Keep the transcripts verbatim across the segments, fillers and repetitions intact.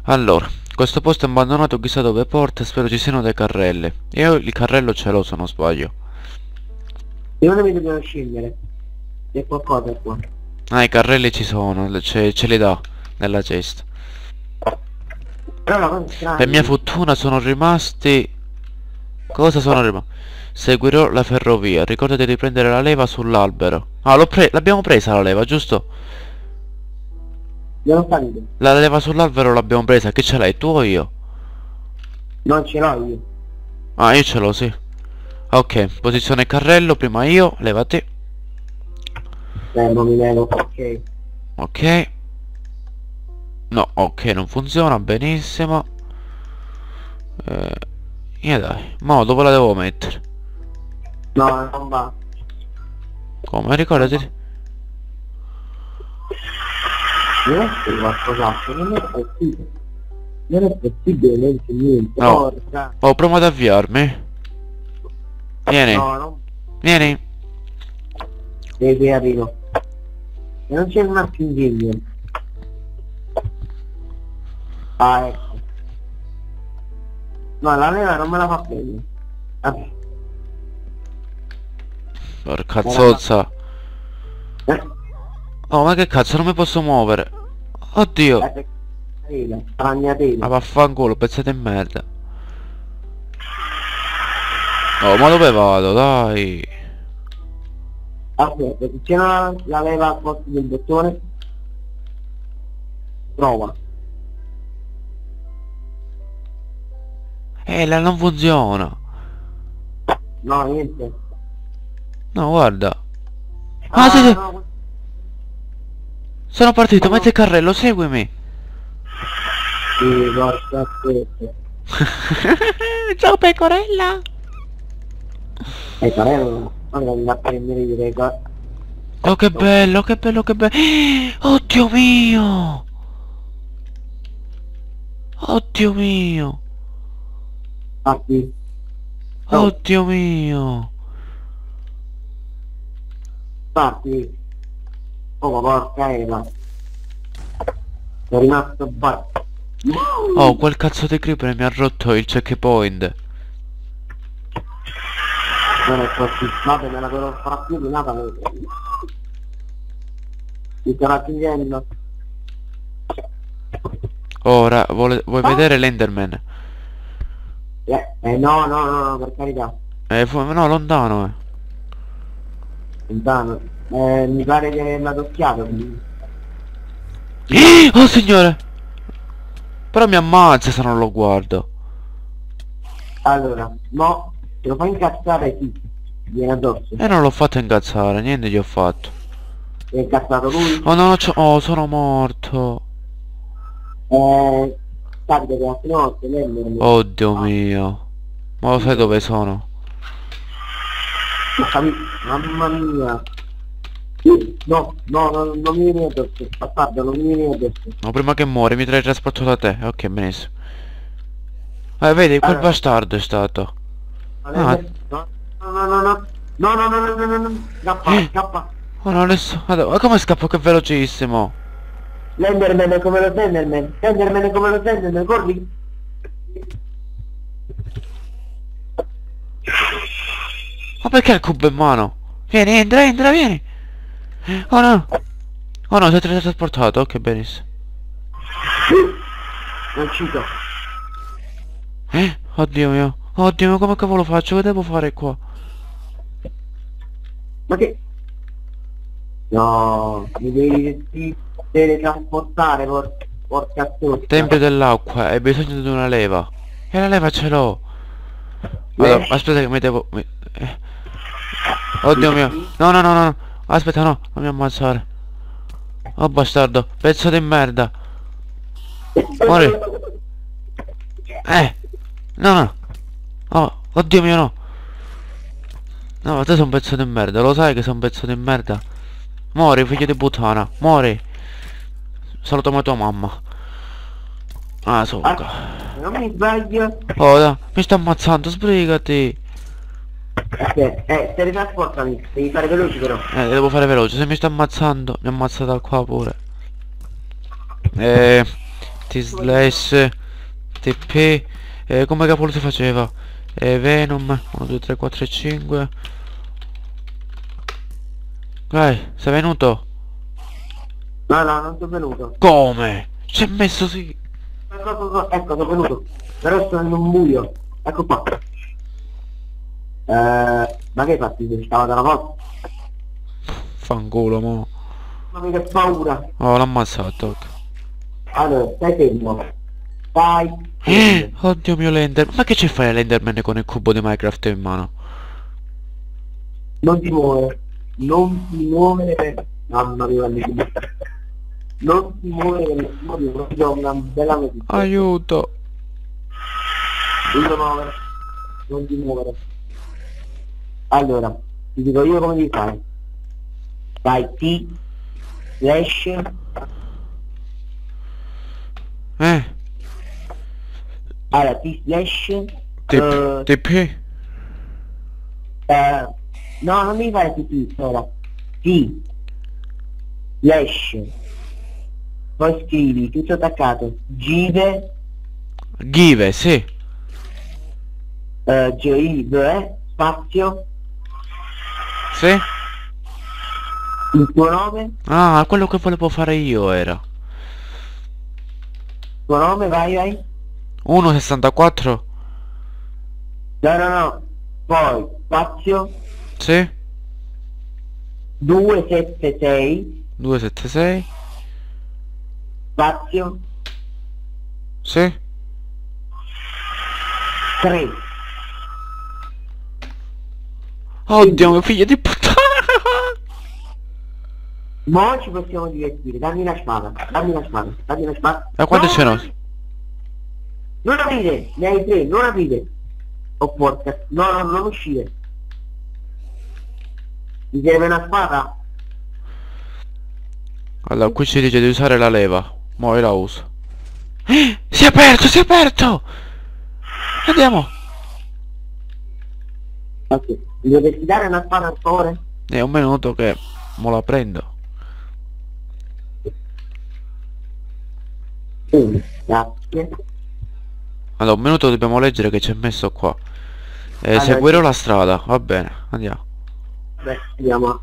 Allora, questo posto è abbandonato, chissà dove porta, spero ci siano dei carrelli. Io il carrello ce l'ho se non sbaglio. Io non mi dobbiamo scendere. C'è qualcosa qua. Ah, i carrelli ci sono, ce, ce li dà nella cesta. Però la cosa strana. Per mia fortuna sono rimasti... Cosa sono rimasti? Seguirò la ferrovia, ricordati di prendere la leva sull'albero. Ah, l'ho pre l'abbiamo presa la leva, giusto? Io non capito. La leva sull'albero l'abbiamo presa, che ce l'hai, tu o io? Non ce l'ho io. Ah, io ce l'ho, sì. Ok, posizione carrello, prima io, levati. Eh, non mi levo, ok. Ok. No, ok, non funziona, benissimo. Eh, e dai, ma dove la devo mettere? No, non va. Come, ricordati? Non è che qualcos'altro, non è possibile. Non è possibile niente, niente. No. Porca. Oh, prova ad avviarmi. Vieni, No, no. vieni. Devi arrivo. E non c'è un ingegno. Ah, ecco. No, la leva non me la fa prendere. Vabbè. Porca zozza. Eh, Oh, ma che cazzo, non mi posso muovere. Oddio. eh, eh, ragnatela. Ma vaffanculo, pezzate di merda. Oh, ma dove vado, dai? Aspetta, se c'è la, la leva al posto del bottone, prova. Eh, la non funziona. No, niente. No, guarda. Ah, Ah, sì, sì. no, Sono partito, no. metti il carrello, seguimi. sì, porca aspetta. Ciao pecorella. E carello, guarda mi va a prendere i regali. Oh, che bello, che bello, che bello. Oddio mio. Oddio mio. Infatti, Oddio mio. infatti. Oh, ma porca Eva. Sono rimasto batto. Oh, quel cazzo di creeper mi ha rotto il checkpoint. Non è così, vabbè, me la dovrò fare più di nata. Mi sto raggiungendo. Ora, vuole- vuoi vedere l'Enderman? Eh, eh, no, no, no, no, per carità. Eh, fu- no, lontano, eh. Lontano. Eh, mi pare di averla tocchiato. Oh, signore! Però mi ammazza se non lo guardo. Allora, no, se lo fai incazzare sì, viene addosso. E non l'ho fatto incazzare, niente gli ho fatto. È incazzato lui. Oh no, c'ho- oh, sono morto. Eh, capita che altre volte l'Enderman. Oddio mio. Ma lo sai dove sono? Mamma mia. No, no, no, non mi vieni addosso. Bastardo, non mi vieni addosso. No, prima che muore mi teletrasporto da te. Ok, benissimo. Eh, vedi, quel Allora. bastardo è stato. No, no, no, no, no. No, no, no, no, no, no, no. Scappa, scappa. Oh no, adesso... Madonna, ma come scappo che è velocissimo? L'Enderman è come lo Slenderman. L'Enderman è come lo Slenderman, corri. Ma perché il cubo in mano? Vieni, entra, entra, vieni. Oh no. Oh no, sei teletrasportato, ok, benissimo. Non cito. Eh? Oddio mio. Oddio mio, come cavolo faccio? Che devo fare qua? Ma che... No, mi devi devi teletrasportare, por... porca zozza. Tempio dell'acqua, hai bisogno di una leva. E la leva ce l'ho. Allora, Eh. aspetta che mi devo... mi- eh. Oddio mio. No, no, no, no. Aspetta, no, non mi ammazzare. Oh bastardo, pezzo di merda. Muori. Eh. No, no. Oh, oddio mio no. No, ma te sei un pezzo di merda, lo sai che sei un pezzo di merda? Muori, figlio di puttana, muori. Salutami tua mamma. Ah, socca. Ah, non mi sbaglio. Oh, dai, mi sta ammazzando, sbrigati. Eh, eh, teletrasportami, devi fare veloce però. Eh, devo fare veloce, se mi sta ammazzando, mi ammazza da qua pure. Eh, T slash T P. Eh, come cavolo si faceva? Eh, Venom uno due tre quattro cinque. Dai, sei venuto? No, no, non sono venuto. Come? Ci è messo sì. Ecco, ecco, ecco, sono venuto. Però sono in un buio. Ecco qua. Eh, ma che fatti? Stava dalla porta? Fanculo, mo. Ma che paura. Oh, l'ho ammazzato. Allora, stai fermo. Stai Eh, fermo. oddio mio l'Ender. Ma che ci fai l'Enderman con il cubo di Minecraft in mano? Non ti muovere. Non ti muovere per... Mamma mia, guarda. Non ti muovere per nessun motivo. Ti do una bella notizia. Aiuto. Non ti muovere. Non ti muovere. Allora, ti dico io come devi fare. Vai T slash Eh, allora T slash T eh, P. eh, no, non devi fare T P ora. T slash poi scrivi tutto attaccato give Give, sì. eh, give spazio Sì. il tuo nome, Ah, quello che volevo fare io era. tuo nome, vai vai. uno virgola sessantaquattro. No no no, poi spazio Sì. due sette sei duecentosettantasei. spazio Sì. tre. Oddio, mio figlio di puttana. Mo ci possiamo divertire, dammi la spada, dammi la spada, dammi la spada. Da quanto No, ce n'ho? non aprire, ne hai tre, non aprire. Oh porca, no, no, non uscire. Mi serve una spada? Allora, qui ci dice di usare la leva. Mo' io la uso. Eh, si è aperto, si è aperto! Andiamo! Ok, mi dovresti dare una spada per favore? È un minuto che mo la prendo. Sì, grazie. Allora, un minuto dobbiamo leggere che c'è messo qua. Eh, Allora, seguirò sì. la strada, va bene, andiamo. Beh, andiamo.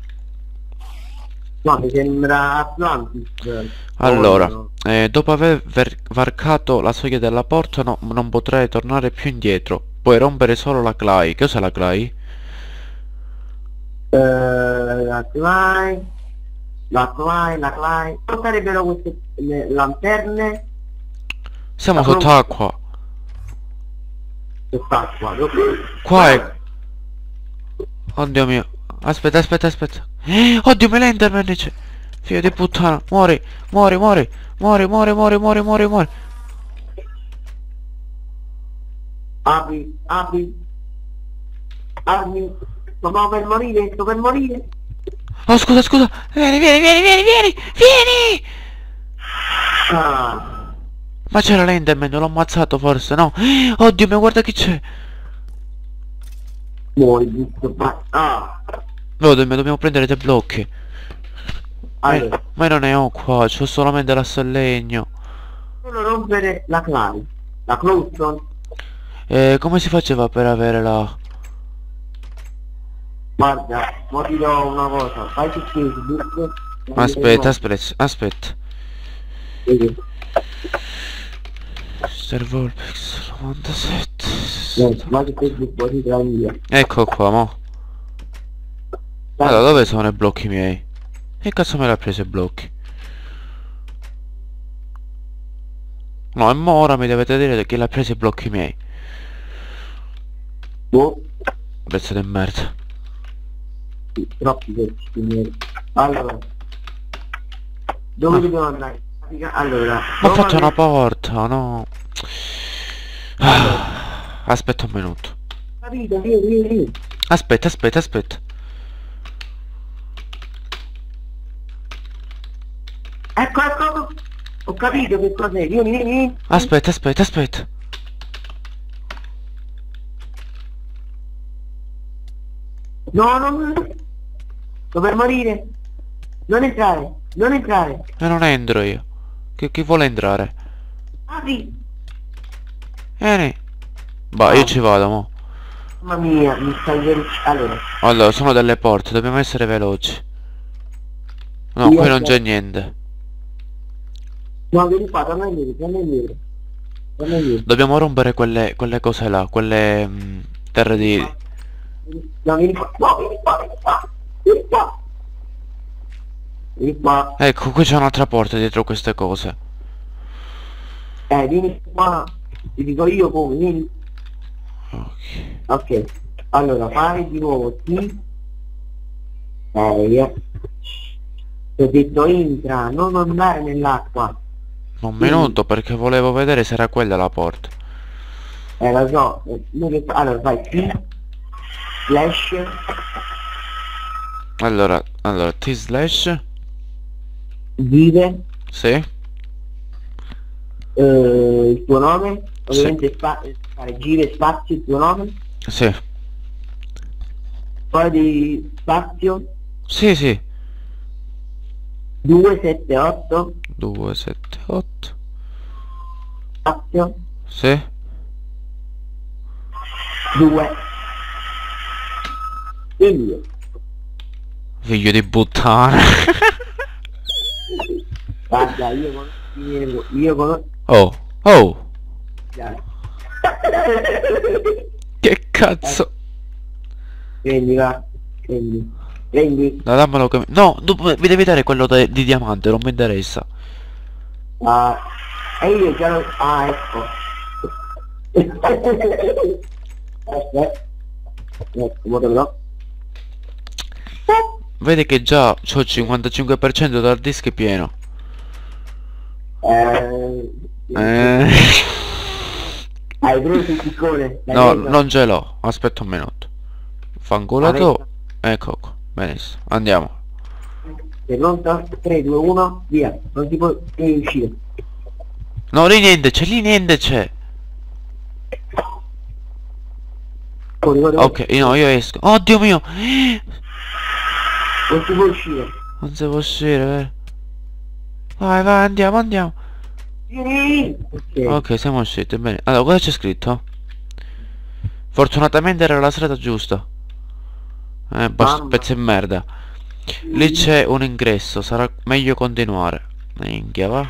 No, mi sembra Atlantis. Allora, Oh, no. eh, dopo aver ver- varcato la soglia della porta no- non potrai tornare più indietro. Puoi rompere solo la clay. Che cos'è la clay? Eh, la Klein, la Klein, la Klein. Non sarebbero queste le lanterne Siamo La sott'acqua. sott'acqua. Qua è... Oddio mio. Aspetta, aspetta, aspetta. Eh, oddio, me l'Enderman c'è. Figlio di puttana. Muori, muori, muori. Muori, muori, muori, muori, muori, muori. Apri, apri. Apri. Sto per morire, sto per morire. Oh, scusa, scusa. Vieni, vieni, vieni, vieni, vieni. Vieni. Ah. Ma c'era l'Enderman, l'ho ammazzato forse, no? Eh, oddio mio, guarda chi c'è. Muori, giusto. Ah. No, dobbiamo, dobbiamo prendere dei blocchi. Ma, Allora, ma io non ne ho qua, c'ho solamente l'asso al legno. solo rompere la Klein. La Closton. Eh, come si faceva per avere la... Guarda, mo ti do una cosa. Fai su Facebook. Aspetta, aspetta, aspetta. Vedi. Mister Volpix novantasette. Eh, vai su Facebook, poi ti trovi via. Ecco qua, mo. Allora, dove sono i blocchi miei? Che cazzo me l'ha preso i blocchi? No, e mo ora mi dovete dire chi l'ha preso i blocchi miei. Boh. Pezzo di merda. Sì, troppi pezzi, quindi... Allora, dove Ah. dobbiamo andare? Allora, Ma ho dove fatto una andare- porta, no. Ah, aspetta un minuto. Capito, vieni, vieni, vieni. Aspetta, aspetta, aspetta. Ecco, ecco, ecco. Ho capito che cos'è, vieni, vieni, vieni. Aspetta, aspetta, aspetta. No, no, no. Sto per morire. Non entrare, non entrare. E non entro io. Chi, chi vuole entrare? Apri! Vieni. Bah, No. io ci vado, mo. Mamma mia, mi stai ver- Allora, Allora, sono delle porte, dobbiamo essere veloci. No, Io qui non so- c'è niente. no, vieni qua, torna indietro, torna indietro. Torna indietro. Dobbiamo rompere quelle, quelle cose là, quelle mh, terre di... No, vieni qua. No, vieni qua, vieni qua. Vieni qua. Vieni qua. Ecco, qui c'è un'altra porta dietro queste cose. Eh, vieni qua. Ti dico io come, vieni. Ok. Ok. Allora, fai di nuovo T. Eh, ti ho detto entra, non andare nell'acqua. Un minuto perché volevo vedere se era quella la porta. Eh, lo so. eh, noi- Allora, fai T. Slash. Allora, allora, T slash. Vive. Sì? eh, il tuo nome. Ovviamente spa- fare Give spazio il tuo nome. Sì. Poi di spazio. Sì, sì. due sette otto. due, sette, otto. Spazio. Sì. due. Figlio. Figlio di puttana. Guarda, io conosco. Io conosco. Oh, oh. Che cazzo. Prendi, va. Prendi. Prendi. No, dammelo che... No, tu mi devi dare quello de- di diamante, non mi interessa. Ah, e io già lo... Ah, ecco. Aspetta. Ecco, modello. Vedi che già c'ho il cinquantacinque per cento dal disco pieno. Eh... Eh... Hai preso il piccone? L'hai No, preso? non ce l'ho. Aspetta un minuto. Fanculo tu. Ecco qua. Benissimo. Andiamo. Sei pronto? tre, due, uno, via. Non ti puoi devi uscire. No, lì niente c'è, lì niente c'è. Corri, corri, corri. Ok, no, io esco. Oddio mio. Non ti puoi uscire. Non si può uscire, vero? Vai, vai, andiamo, andiamo. Vieni! Ok. Ok, siamo usciti, bene. Allora, cosa c'è scritto? Fortunatamente era la strada giusta. Eh, basta, Mamma. pezzo di merda. Lì c'è un ingresso, sarà meglio continuare. Minchia, va.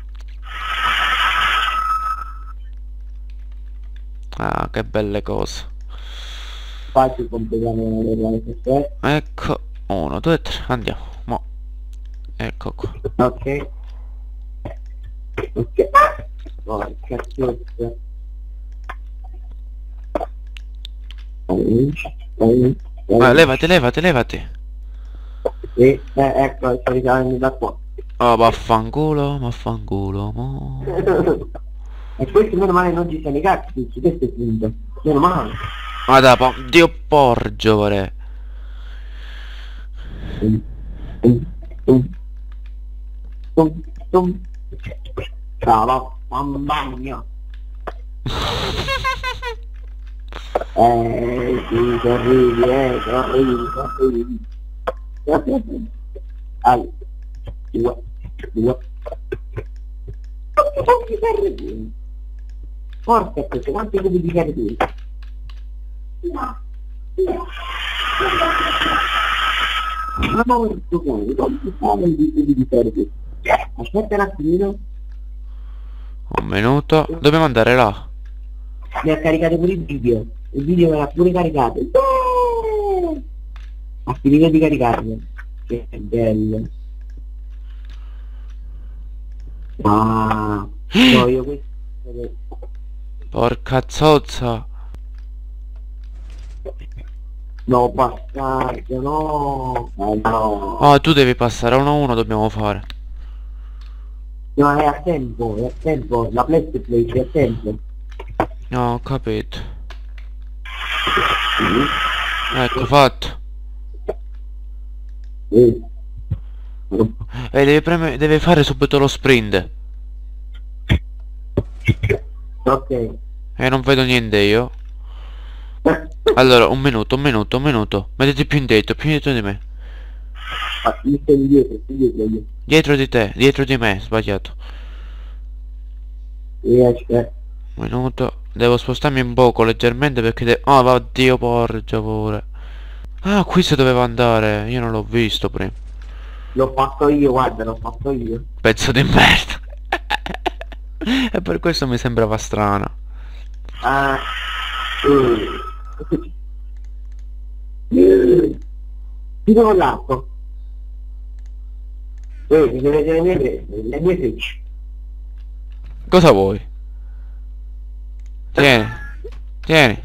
Ah, che belle cose. Faccio completare le cose. Ecco, uno, due, tre, andiamo. Mo. Ecco qua. Ok. Ok. Oh, cazzo. Ah, levati, levati, levati. E, eh, ecco, sto risalendo da qua. Oh, vaffanculo, vaffanculo, mo. E questo meno male non ci sono i cazzi, questo è finito. Meno male. Ma da po- Dio porgio, vorrei. Tum, tum, tum. Tum, tum. Bravo, mamma mia. Eh, sì, sorridi, eh, sorridi, sorridi. Allora, due, due. Quanti cubi di carretini? Forza questo, quanti cubi di carretini? No, no. Ma ma questo cuore, quanti sono i cubi di carretini? Aspetta un attimino. Un minuto. Dobbiamo andare là. Mi ha caricato pure il video. Il video me l'ha pure caricato. Oh! Ha finito di caricarlo. Che bello. Ah, no, io questo... Porca zozza. No, bastardo, no. Eh, no. Oh, tu devi passare uno a uno, dobbiamo fare. No, è a tempo, è a tempo. La PlayStation è a tempo. No, ho capito. Ecco, fatto. Eh. E devi premere, devi fare subito lo sprint. Ok. E non vedo niente io. Allora, un minuto, un minuto, un minuto. Mettiti più indietro, più indietro di me. Ah, mi stai indietro, indietro io. Dietro di te, dietro di me, sbagliato. Riesce. Un minuto. Devo spostarmi un poco leggermente perché de... Oh, oddio, porgia pure. Ah, qui si doveva andare. Io non l'ho visto prima. L'ho fatto io, guarda, l'ho fatto io. Pezzo di merda. E per questo mi sembrava strano. Ah. Eh. Chiudo con l'arco. Eh, bisogna vedere le mie, le mie frecce. Cosa vuoi? Tieni. Tieni.